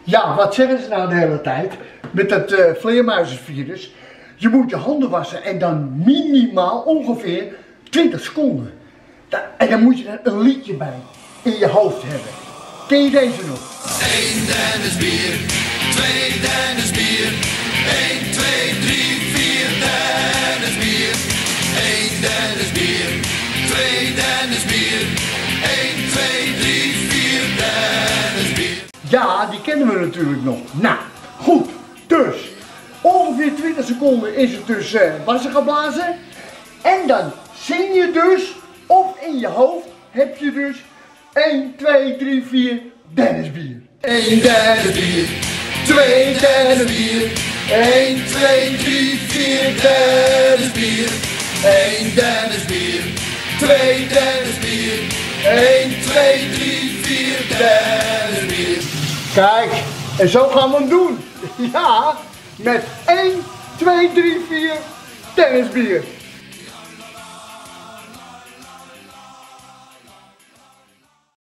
Ja, wat zeggen ze nou de hele tijd? Met dat vleermuizenvirus. Je moet je handen wassen en dan minimaal ongeveer 20 seconden. En dan moet je er een liedje bij in je hoofd hebben. Ken je deze nog? 1 Dennis bier, 2 Dennis bier, 1, 2, 3, 4 Dennis bier. 1 Dennis bier, 2 Dennis bier, 1, 2, 3, 4 Dennis bier. Ja, die kennen we natuurlijk nog. Nou, goed. Dus, ongeveer 20 seconden is het dus wassen geblazen. En dan zing je dus, of in je hoofd heb je dus 1, 2, 3, 4 Dennis bier. 1 Dennis bier, 2 Dennis bier, 1, 2, 3, 4 Dennis bier. 1 Dennis bier, 2 Dennis bier, 1, 2, 3, 4 Dennis bier. Kijk, en zo gaan we hem doen. Ja, met 1, 2, 3, 4 Dennis bier.